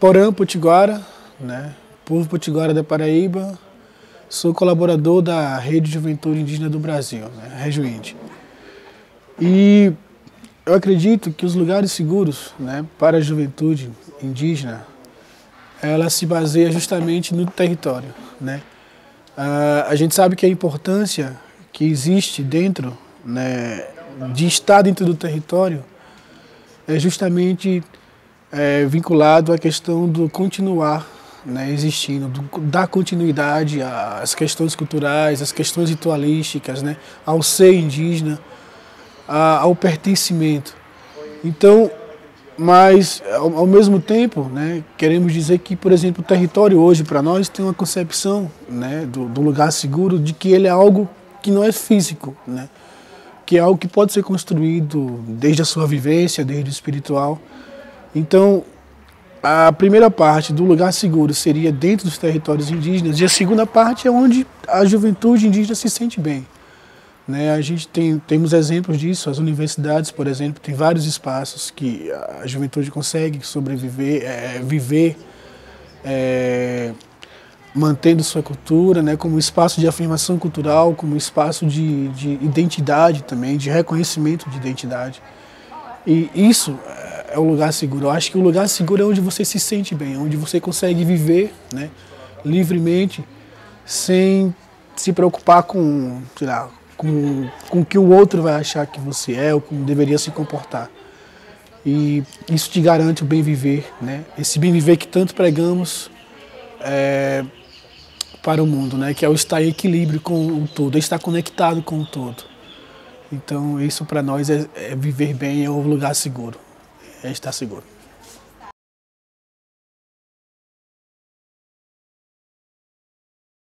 Porã Potiguara, né? Povo Potiguara da Paraíba, sou colaborador da Rede Juventude Indígena do Brasil, né? Rejuinde. E eu acredito que os lugares seguros, né, para a juventude indígena, ela se baseia justamente no território, né? A gente sabe que a importância que existe dentro, né, de estar dentro do território é justamente vinculado à questão do continuar, né, existindo, dar continuidade às questões culturais, às questões ritualísticas, né, ao ser indígena, ao pertencimento. Então, mas ao mesmo tempo, né, queremos dizer que, por exemplo, o território hoje para nós tem uma concepção, né, do lugar seguro, de que ele é algo que não é físico, né, que é algo que pode ser construído desde a sua vivência, desde o espiritual. Então, a primeira parte do lugar seguro seria dentro dos territórios indígenas, e a segunda parte é onde a juventude indígena se sente bem, né? A gente temos exemplos disso, as universidades, por exemplo, tem vários espaços que a juventude consegue sobreviver, viver, mantendo sua cultura, né, como espaço de afirmação cultural, como espaço de identidade também, de reconhecimento de identidade. E isso é o lugar seguro. Eu acho que o lugar seguro é onde você se sente bem, onde você consegue viver, né, livremente, sem se preocupar com, sei lá, com o que o outro vai achar que você é ou como deveria se comportar. E isso te garante o bem viver, né? Esse bem viver que tanto pregamos para o mundo, né? Que é o estar em equilíbrio com o todo, é estar conectado com o todo. Então isso para nós é viver bem, é o lugar seguro, é estar seguro.